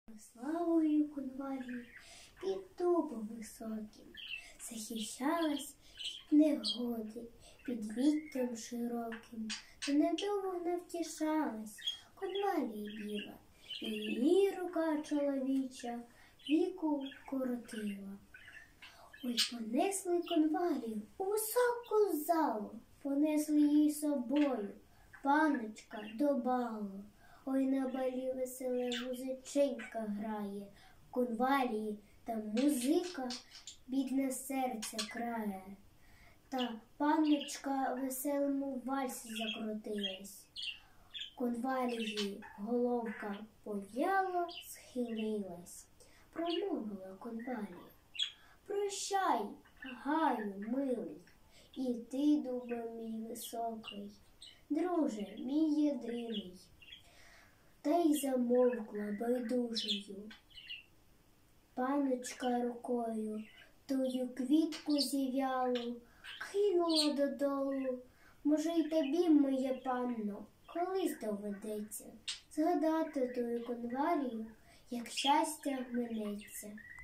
Славою конвалії під дубом високим захищалась від негоди під віттям широким, та недовго не втішалась конвалії біла, і її рука чоловіча віку коротила. Ой, понесли конвалію у високу залу, понесли її собою, паночка до балу. Ой, на балі веселе музиченька грає, в конвалії та музика бідне серце крає. Та панночка в веселому вальсі закрутилась. В конвалії головка пов'яло схилилась. Промовила конвалія: прощай, гаю милий, і ти, дубе мій високий, друже мій єдиний. Та й замовкла байдужою. Паночка рукою тую квітку зів'ялу кинула додолу. Може, й тобі, моє панно, колись доведеться згадати тую конвалію, як щастя минеться.